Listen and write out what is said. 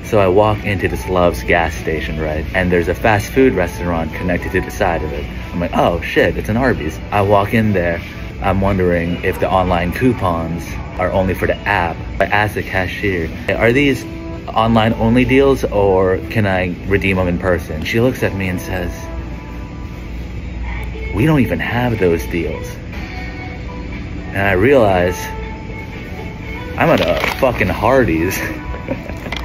So I walk into this Love's gas station, right? And there's a fast food restaurant connected to the side of it. I'm like, oh shit, it's an Arby's. I walk in there. I'm wondering if the online coupons are only for the app. I asked the cashier, are these online only deals or can I redeem them in person? She looks at me and says, we don't even have those deals. And I realize I'm at a fucking Hardee's.